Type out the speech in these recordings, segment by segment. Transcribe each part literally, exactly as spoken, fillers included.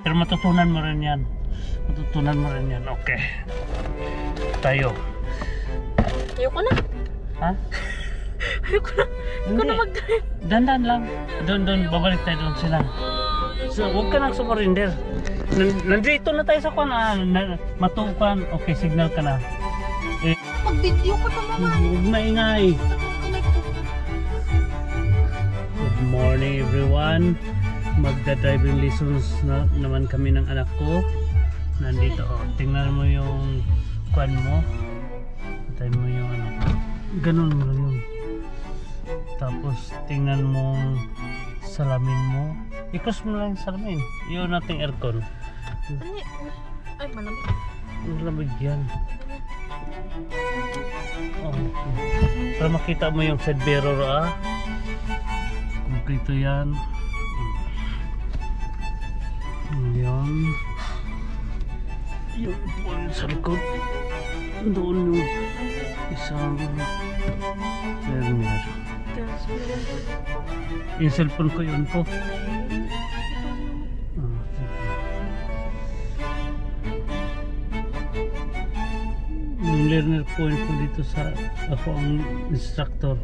Pero matutunan mo rin yan. Matutunan mo rin yan. Okay. Tayo. Ayoko na. Ha? Ayoko na. Ayoko na mag-drive. Dandan lang. Doon, doon. Babalik tayo doon sila. So, huwag ka nang sumarinder. Nandito na tayo sa kwan. Ah, na, matukan. Okay, signal ka na. Eh, Mag-video ko pa naman. huwag maingay. Good morning everyone. Magda-driving lessons na naman kami ng anak ko. Nandito oh. Tingnan mo yung kwan mo. Tingnan mo yung ano. Ganun mo lang yun. Tapos tingnan mo salamin mo. I-close mo lang yung salamin. Yun nating aircon. Ano? Ay, malamig. Malamig yan. Oh, okay. Para makita mo yung side mirror ah. Kompleto yan. Yan. Yung phone sa likod. Doon yung isang learner. Yung cellphone ko yun po. Ah, sige. Yung learner point ko dito sa ako ang instructor.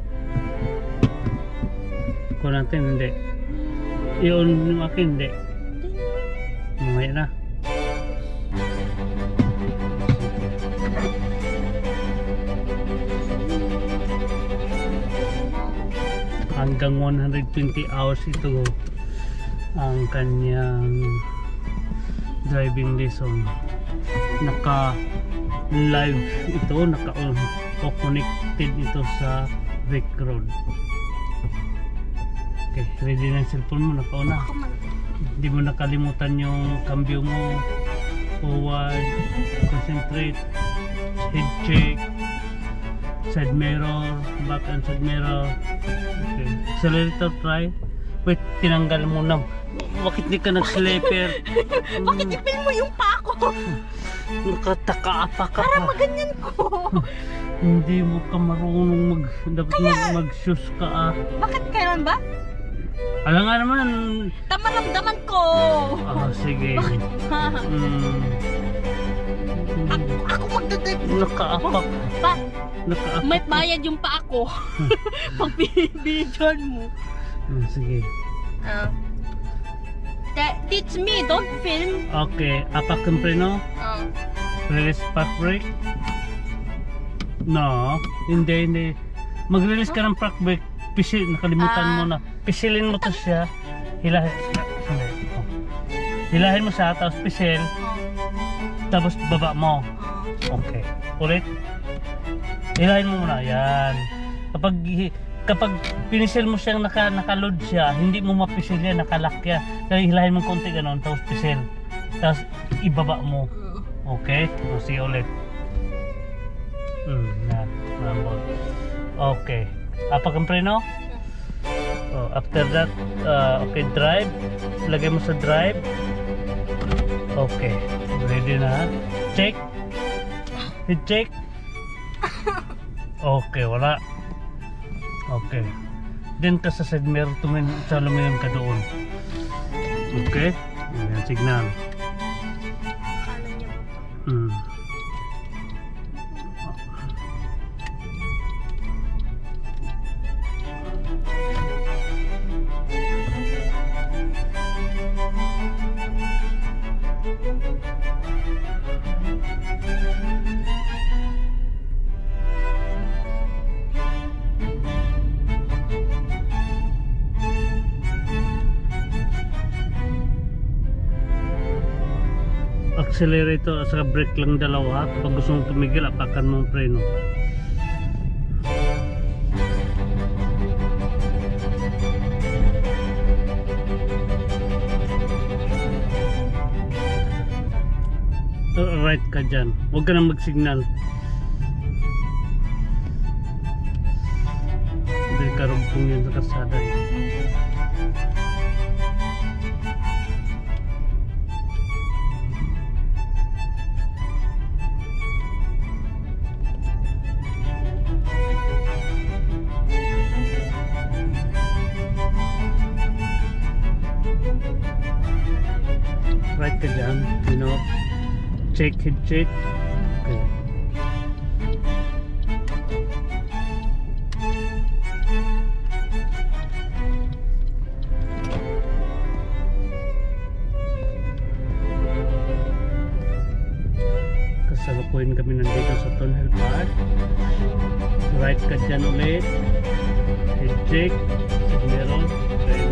Kung natin hindi. Yun yung akin hindi. Mamaya na. Hanggang one hundred twenty hours ito ang kanyang driving lesson. Naka live ito, naka connected ito sa Vic Road. Okay, ready na yung cellphone mo, nakauna. Hindi mo nakalimutan yung cambio mo, forward, concentrate, head check, side mirror, back and side mirror. Okay, accelerator try. Wait, tinanggal mo na. Bakit di ka nag-sleeper? Bakit ipin mo yung pa ko? Nakataka pa ka. Para maganyan ko. Hindi mo ka marunong mag dapat Kaya- mag-shoes ka ah. Bakit kailan ba? Alam nga naman. Tamaramdaman ko. Ah, sige. Mm. Ako, ako magdadrive. Nakaapak. Pa, Nakaapak. may bayad yung pa ako. Pag binidyan mo. Ah, sige. Uh, teach me, don't film. Okay, apak ang preno. Uh, Release park brake. No, hindi, hindi. Mag-release ka ng park brake. Pisil, nakalimutan Ah. mo na. Pisilin mo to siya. Hilahin. Oh. Hilahin mo siya, tapos pisil. Tapos baba mo. uh, Okay. Ulit. Hilahin mo muna. Yan. Kapag kapag pinisil mo siyang naka, naka-load siya, hindi mo mapisil yan, nakalock yan. Kaya hilahin mo konti ganon, tapos pisil. Tapos ibaba mo. Okay? O, sige ulit. Hmm, yan. Malambot. Okay. Apak ang preno? Oh, after that, uh, okay, drive. Lagay mo sa drive. Okay. Ready na. Check. Hit check. Okay, wala. Okay. Then ka sa side mirror, tumingin sa lumayan ka doon. Okay? Ayan, signal. Hmm. Accelerator at saka brake lang dalawa. Kapag gusto mong tumigil, apakan mo ang preno. Right ka dyan. Huwag ka nang mag-signal. Hindi ka rumpong yun sa kasada. right ka dyan, you know, check, head check. Okay. Kasalukuyan kami nandito sa Thornhill Park. Right ka dyan ulit, head check, meron, okay.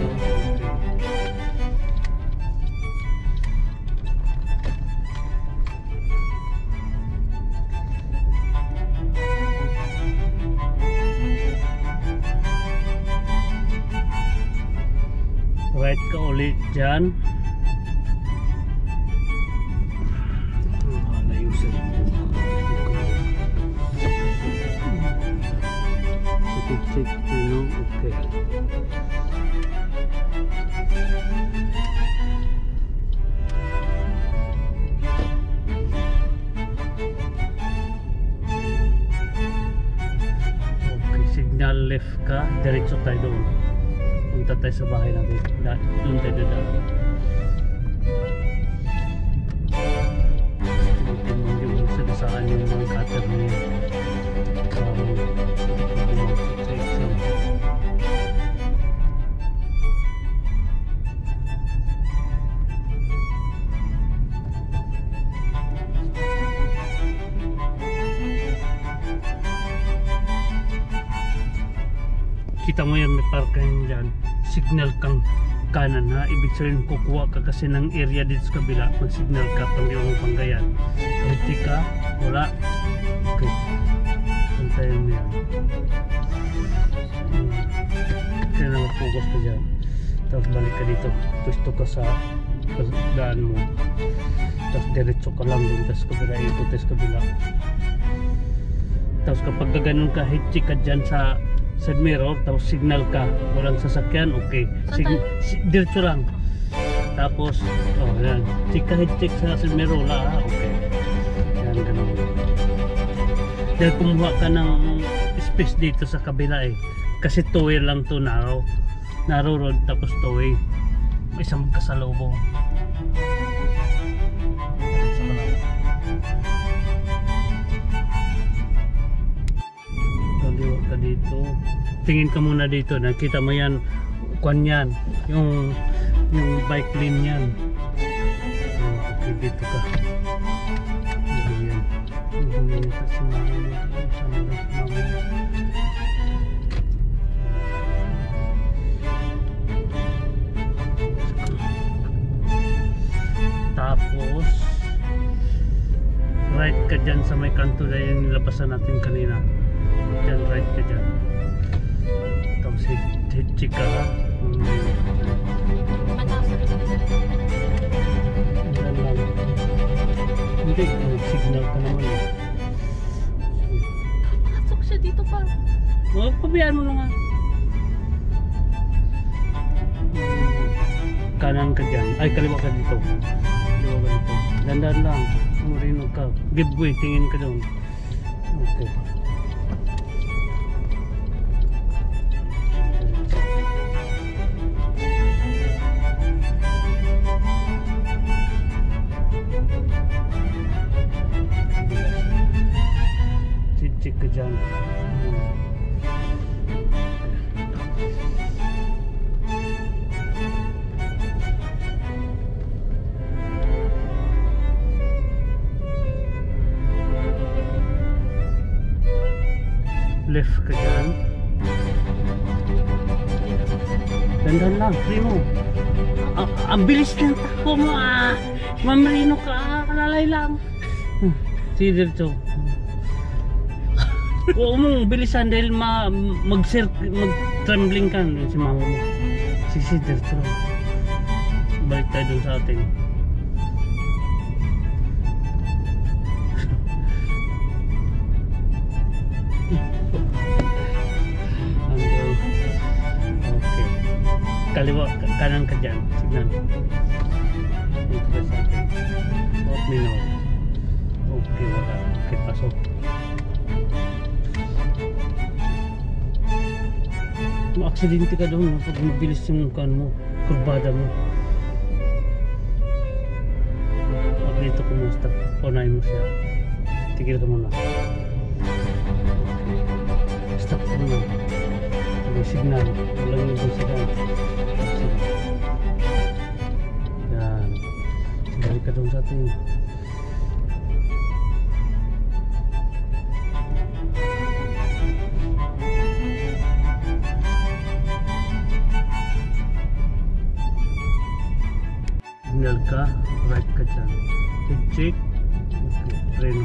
Right ka ulit dyan. Oh, layusin mo. Check, check, you know, okay. Okay, signal left ka, diretso tayo doon. Punta tayo sa bahay natin. Doon tayo doon. Tingnan yung sa saan yung mga cutter niya. Um, kita mo yan, may parking dyan, signal kang kanan ha, ibig sabihin kukuha ka kasi ng area dito sa kabila, mag signal ka pang yung panggayan, hindi ka, wala, okay, pantayin mo yan, hmm. Kaya na mag-focus ka dyan, tapos balik ka dito, gusto ka sa daan mo, tapos diretso ka lang dun, tapos kabila ito, tapos kabila, tapos kapag gaganon ka, hitchik ka dyan sa side mirror, tapos signal ka, walang sasakyan, okay, Sig si diretso lang, tapos oh yan, check ka, check sa side mirror, wala, okay, yan, ganun. Dahil kumuha ka ng space dito sa kabila eh, kasi two way lang to, narrow narrow road, tapos two way, may isang kasalubong. Ka dito, tingin ka muna dito, nakita mo yan, kwan yan, yung yung bike lane yan. Okay, dito ka. Yan. Yan kasi tapos right ka dyan sa may kanto na yung nilabasan natin kanina. Dyan, right ka dyan. Tapos hit-check ka ha. Dyan lang. Hindi, signal ka naman eh. Pasok siya dito pa. Oh, pabayaan mo lang ha. Kanan ka dyan. Ay, kaliwa ka dito. Kaliwa ka dito. Dandan lang. Marino ka. Give way, tingin ka doon. Okay. Check ka dyan. Left ka dyan. Dandan lang, primo. Ang, ang bilis ng takbo mo ah. Mamarino ka ah, kalalay lang. Sige dito. Huwag mong bilisan dahil ma mag-trembling ka si mama mo. Sige dito. Balik tayo dun sa atin. Okay. Kaliwa, kanan ka dyan. Signal. Dito ka sa atin. Let me know. Okay, wala. Okay, pasok. Ma-aksidente ka doon pag mabilis yung kan mo, kurbada mo. Unahin mo siya. Tigil ka muna. Okay. Stop ka muna. May signal. Walang ibang signal. Yan. Balik ka doon sa atin. Signal ka. Right ka dyan. Head check. Okay. Preno.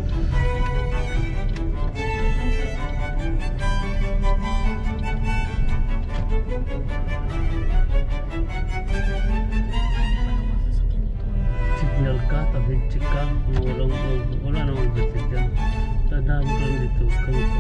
Signal ka, tapos check ka, kung walang, wala namang gasig dyan. Tandaan ko lang dito, ganito.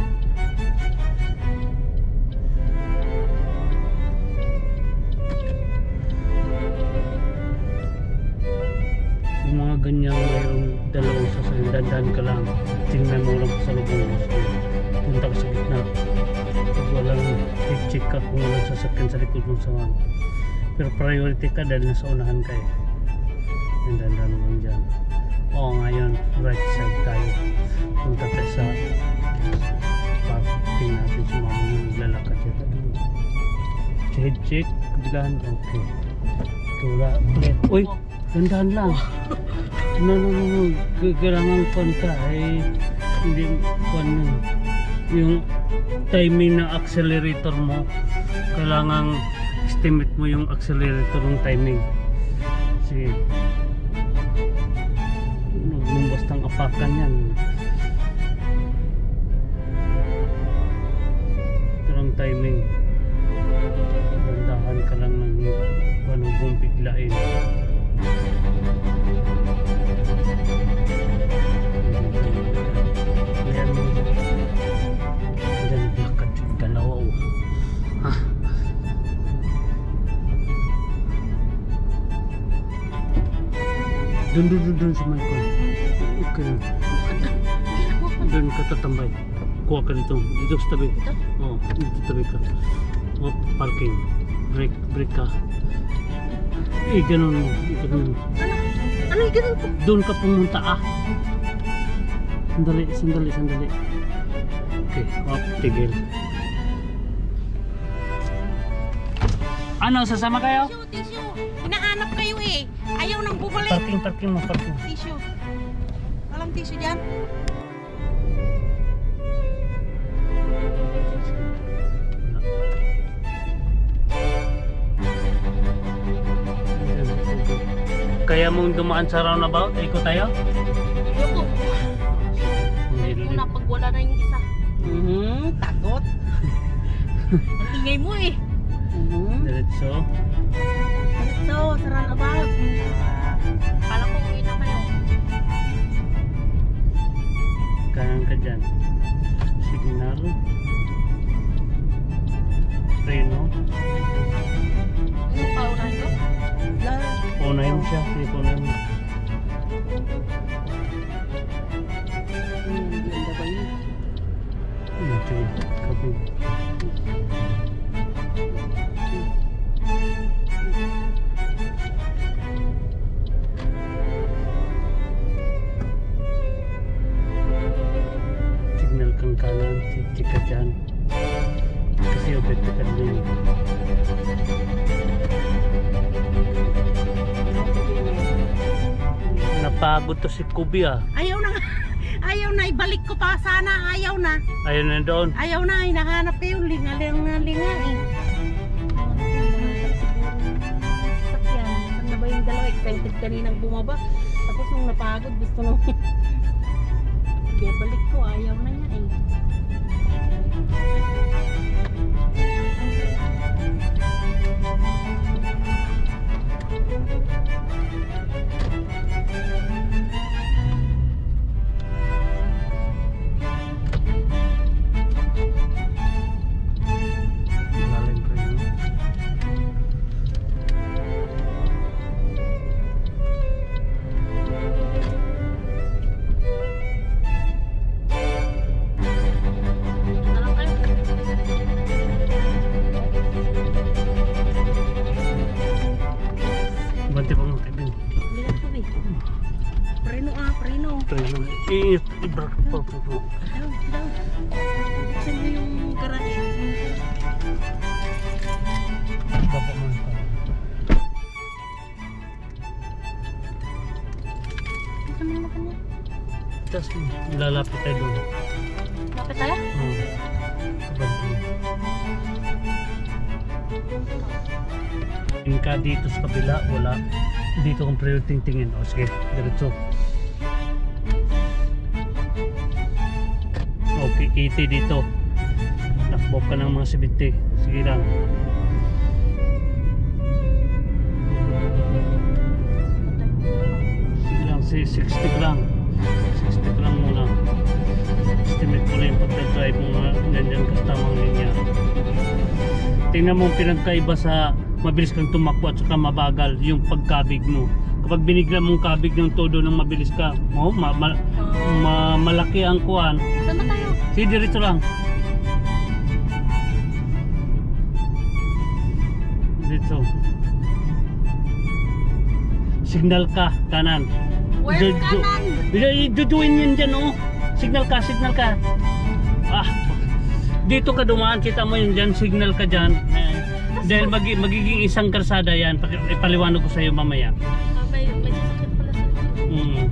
Yung mga ganyan, mayroong dalawang sasakyan, dandan ka lang. Tingnan mo lang sa lubong. Punta ka sa gitna. Pag walang check ka kung walang sasakyan sa likod mo sa mga. Pero priority ka dahil nasa unahan ka eh. Yung dandan mo lang dyan. Oo, ngayon right side tayo. Punta tayo sa parking natin sa mga mga naglalakad dito. Head check, kabilaan. Okay. Tura, ulit. Uy! Dandan lang. No, no, no, no. Kailangan kuwan ka. Eh, hindi kuwan mo. Yung timing ng accelerator mo, kailangan estimate mo yung accelerator ng timing. Sige. Nung bastang apakan yan. Ito ang timing. Bandahan ka lang ng kuwan mong biglain. Ayan mo. Ayan, lakad yung dalawa o. Ha? Dun, dun, dun, dun sa Michael. Okay. Dun ka tatambay. Kuha ka dito. Dito sa tabi. Oo, dito sa tabi ka. O, parking. Break, break ka. Eh, ganun mo. Ganun. Ano yung ganun po? Doon ka pumunta ah. Sandali, sandali, sandali. Okay, hop, tigil. Ano, sasama kayo? Tissue, tissue. Hinahanap kayo eh. Ayaw nang bumalik. Parking, parking mo, parking. Tissue. Walang tissue dyan? Kaya mong dumaan sa roundabout, ikot tayo? Ayoko. Hindi Muna pag wala na yung isa. Hmm, takot. Ang ingay mo eh. Hmm. Diretso. So, sa roundabout. Kala ko uwi na kayo. Kanan ka dyan. Signal. Preno. Ano pa unahin ko? Punahin mo siya. Sige, punahin mo. Hmm, sige. Copy. Signal kang kanan. Check ka dyan. Kasi obet ka din. Napagod to si Kubi ah. Ayaw na nga. Ayaw na. Ibalik ko pa sana. Ayaw na. Ayaw na doon. Ayaw na. Hinahanap kayo. Linga-linga-linga eh. Sakyan. Saan na ba yung dalawa? Excited kaninang bumaba. Tapos nung napagod, gusto nung kaya balik ko. Ayaw na niya eh. Malalim pa yun. Alam kayo? Treno. I-ibrak po po po. Down, down. Buksan mo yung garage. Baba mo ito. Buksan mo naman kanya. Tapos lalapit tayo doon. Lapit tayo? Hmm. Kabante. Yung ka dito sa kabila, wala. Dito kung priority tingin. O sige, diretso. Okay, eighty dito. Takbo ka ng mga seventy. Sige lang. Sige lang, si sixty lang. sixty lang muna. Estimate ko na yung pagka-drive mo nga nandiyan kastamang linya. Tingnan mo pinagkaiba sa mabilis kang tumakbo at saka mabagal yung pagkabig mo. Kapag binigla mong kabig ng todo ng mabilis ka, oh, ma ma ma malaki ang kuwan. Saan ba tayo? Sige, dito lang. Dito. Signal ka, kanan. Where's Du- du- kanan? Duduin yan dyan, oh. Signal ka, signal ka. Ah, dito ka dumaan, kita mo yun dyan, signal ka dyan. Eh, dahil magi magiging isang karsada yan, ipaliwanag ko sa iyo mamaya. Ah, may, may sasakyan pala sa Mm.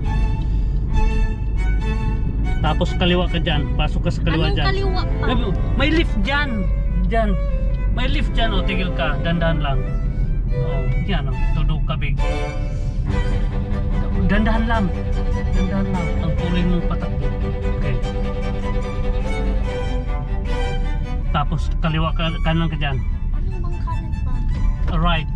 Tapos kaliwa ka dyan, pasok ka sa kaliwa Anong dyan. kaliwa pa? May, may lift dyan, dyan. May lift dyan, oh, tigil ka, dandahan lang. Oh, yan, oh, todo kabig. Dandahan lang, dandahan lang, ang tuloy mong patakbo. Okay. Tapos kaliwa ka, kanan ka dyan. Anong bang kanan pa? Right.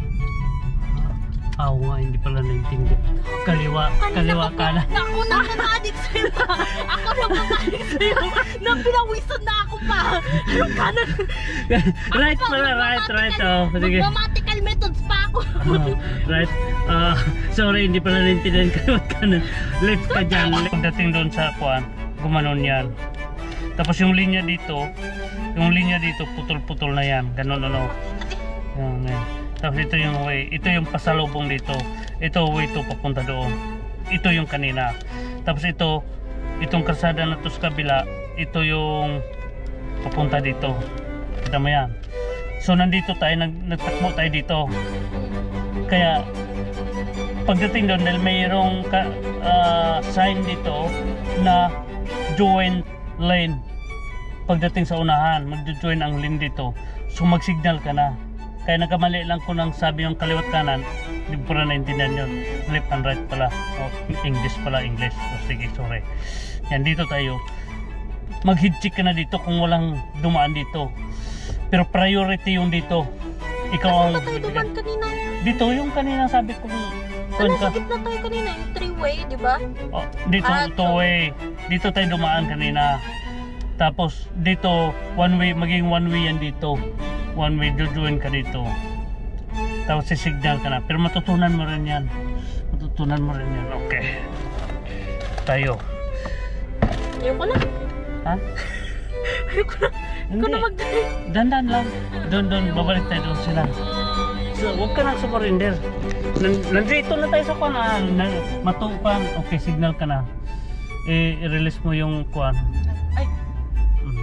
Ah, oh, hindi pala naintindi. Kaliwa, kaliwa kanan. Naku, nakakadik sa'yo. Ako nakakadik sa'yo. Nang pinawisan na ako pa. Anong kanan? Right Ako pa, pala, right, right. Oh, magmamatical- sige. Magmamatical methods pa ako. Ah, right. Ah, sorry, hindi pala naintindihan kaliwa kanan. Left ka dyan. Pagdating doon sa kuan, gumanon yan. Tapos yung linya dito, yung linya dito, putol-putol na yan. Ganon ano. Yan, yan. Tapos ito yung way, ito yung pasalubong dito. Ito way to papunta doon. Ito yung kanina. Tapos ito, itong kalsada na to sa kabila, ito yung papunta dito. Kita mo yan. So nandito tayo, nag, nagtakbo tayo dito. Kaya pagdating doon, dahil mayroong ka, uh, sign dito na join lane. Pagdating sa unahan, mag-join ang lane dito. So mag-signal ka na. Kaya nagkamali lang ko nang sabi yung kaliwat kanan, hindi ko na naintindihan yun. Left and right pala. O, English pala, English. O, sige, sorry. Yan, dito tayo. Mag-head check ka na dito kung walang dumaan dito. Pero priority yung dito. Ikaw Saan ang... ba tayo duman kanina? Dito yung kanina sabi ko. Ano, sa gitna tayo kanina, yung three-way, di ba? Oh, dito Ah, two way. Dito tayo dumaan kanina. Tapos dito one way, maging one way yan dito. One way, jujuin ka dito. Tapos si-signal ka na. Pero matutunan mo rin yan. Matutunan mo rin yan. Okay. Tayo. Ayoko na. Ha? Ayoko na. Ayoko na mag-drive. Dandan lang. Doon, doon. Babalik tayo doon sila. So, huwag ka nang sumarinder. Nandito na tayo sa kuwan. Matupan. Okay, signal ka na. I- I-release mo yung kuwan. Ay, Mm.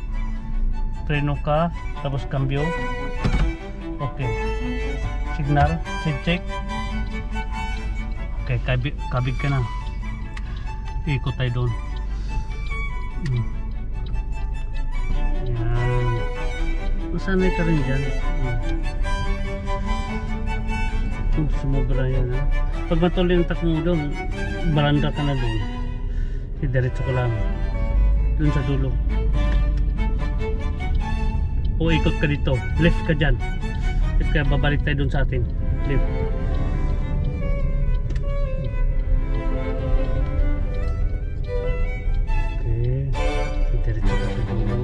Preno ka, tapos cambio. Okay. Signal, check check. Okay, kabig, kabig ka na. Ikot tayo doon. Mm. Yan. Masanay ka rin dyan. Mm. Kung sumobra yan, ha? Pag matuloy ang takbo mo doon, baranda ka na doon. Diretso ka lang. Doon sa dulo. O ikot ka dito. Left ka dyan. Left ka, babalik tayo doon sa atin. Left. Okay. Diretso ka sa dulo.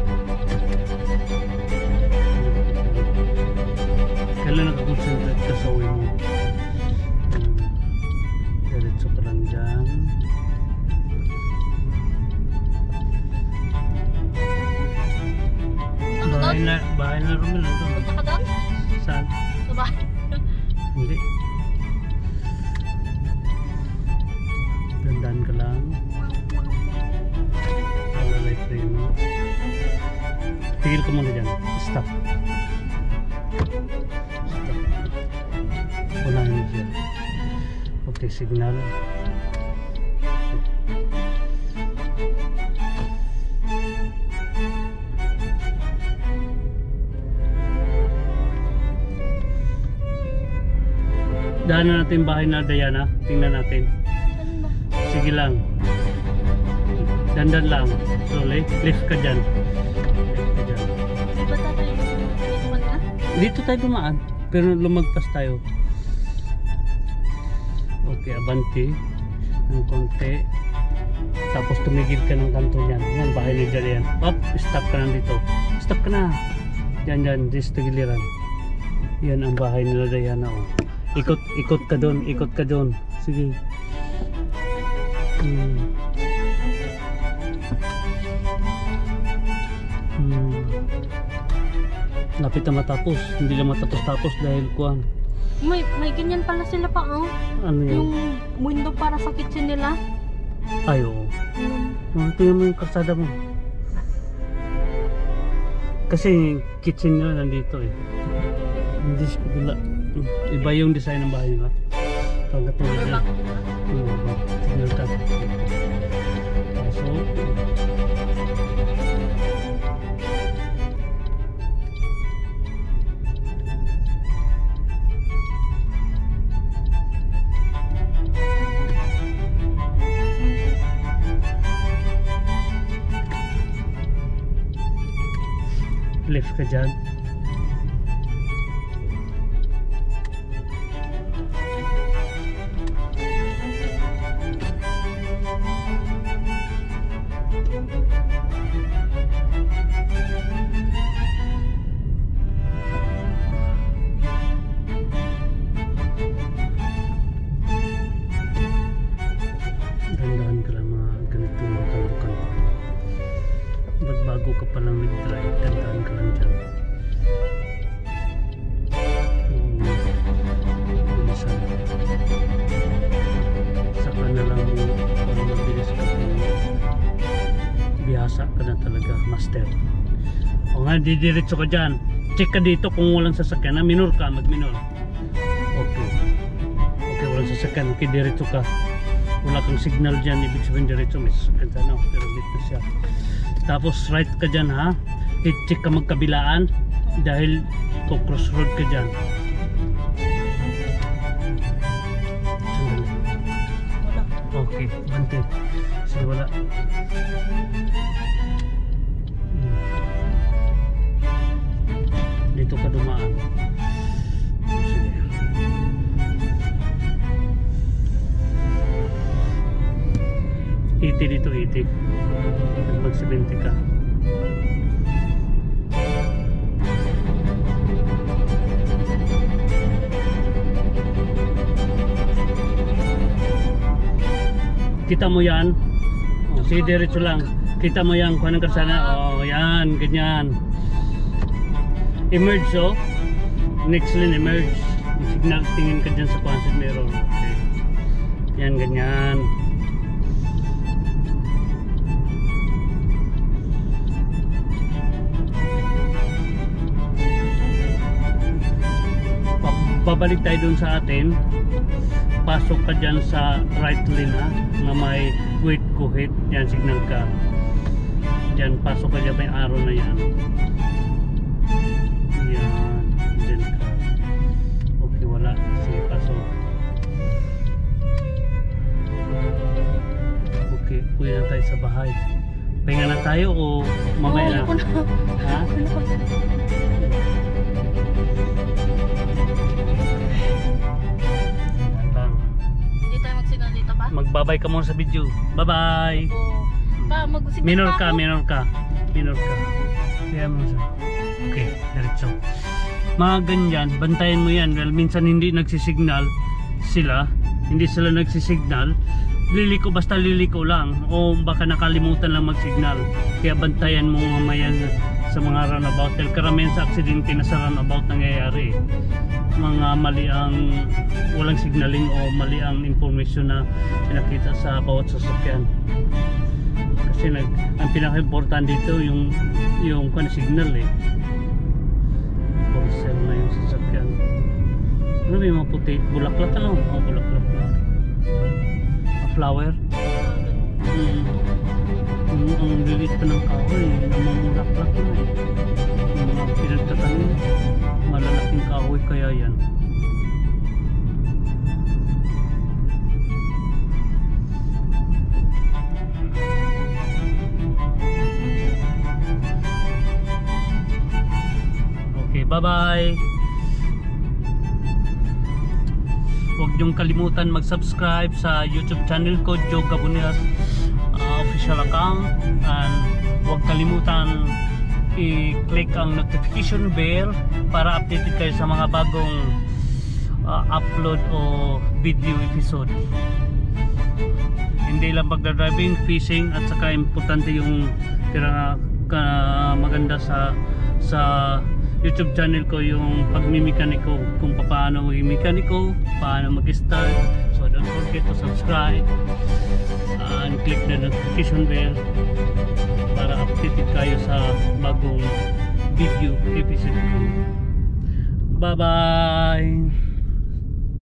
Kailan nakakonsentrate ka sa uwi mo? Hmm. Diretso ka lang dyan. Bahay na, bahay na Romel. punta ka doon? Saan? Sa bahay. Hindi. Dandan ka lang. tigil ka muna dyan. Stop. Stop. Unahin mo siya. Okay, signal. Daanan natin bahay na Diana. Tingnan natin. Ano ba? Sige lang. Dandan lang. Slowly. Lift ka dyan. Lift ka dyan. Di ba tatay yung na? Dito tayo dumaan. Pero lumagpas tayo. Okay, abanti. Ng konti. Tapos tumigil ka ng kanto niyan. Yan, bahay ni Diana yan. Up, stop ka na dito. Stop ka na. Yan, yan. Dito giliran. Yan ang bahay nila Diana. Oh. Ikot, ikot ka doon. Ikot ka doon. Sige. Hmm. Hmm. Lapit na matapos. Hindi lang matapos-tapos dahil kuhan. May, may ganyan pala sila pa, oh. Ano yun? Yung window para sa kitchen nila. Ay, oo. Yung, Oh, tingnan mo yung kalsada mo. Kasi yung kitchen nila nandito eh. Hindi siya kabila. Iba yung design ng bahay nila. Pagkat mo Or dyan. back. Hmm, signal tap. Pasok. Left ka dyan. Dahan-dahan ka lang mga ganitong mga kanto-kanto. Ba't bago ka palang nag-drive, dahan-dahan ka lang dyan. Hmm, bilisan. Saka na lang parang mabilis ka kung bihasa ka na talaga, master. O nga, didiretso ka dyan. Check ka dito kung walang sasakyan. Na minor ka, mag-minor. Okay. Okay, walang sasakyan. Okay, diretso ka. Wala kang signal dyan, ibig sabihin diretso may sasakyan sana, pero late na siya. Tapos right ka dyan ha, i-check ka magkabilaan dahil ko-crossroad ka dyan. Sandali. wala. Okay, bante. Sige, wala. Hmm. Dito ka dumaan. Sige. eighty dito, eighty. Mag seventy ka. Kita mo yan? Oh, sige, diretso lang. Kita mo yan kung anong kasana. Oh, yan, ganyan. Emerge, oh. Next lane, emerge. Signal, tingin ka dyan sa concept mirror. Okay. Yan, ganyan. Babalik tayo dun sa atin. Pasok ka dyan sa right lane ha, na may wait kuhit. Yan, signal ka. Dyan, pasok ka dyan, may arrow na yan. Yan, dyan ka. Okay, wala. Sige, pasok. Okay, uwi na tayo sa bahay. Pahinga na tayo o mamaya na? Oo, ayoko na. Ha? Magbabay ka muna sa video. Bye bye. Oo. Pa, mag-signal Minor pa ka, ako. minor ka. Minor ka. Kaya mo siya. Okay, diretso. Mga ganyan, bantayan mo yan. Well, minsan hindi nagsisignal sila. Hindi sila nagsisignal. Liliko, basta liliko lang. O baka nakalimutan lang magsignal. Kaya bantayan mo mamaya sa mga runabout. Dahil karamihan sa aksidente na sa runabout nangyayari. Mga mali ang walang signaling o mali ang information na pinakita sa bawat sasakyan. Kasi Kasi nag, ang pinaka-importante dito yung yung kung signal eh. For sale na yung sasakyan. Ano ba yung mga puti? Bulaklak ano? Oh, bulaklak na. A flower? Hmm. Ang, ang lilit pa ng kahoy. Namamulaklak na eh. Yung mga pinagtatanim. Malalaking kahoy kaya yan. Okay, bye-bye! Huwag niyong kalimutan mag-subscribe sa YouTube channel ko, Joe Gabunias uh, official account, and huwag kalimutan i-click ang notification bell para updated kayo sa mga bagong uh, upload o video episode. Hindi lang pagdadriving, fishing, at saka importante yung tira uh, maganda sa sa YouTube channel ko yung pagmimekaniko, kung paano maging mekaniko, paano mag-start. So don't forget to subscribe and click the notification bell para updated kayo sa bagong video episode ko. Bye bye!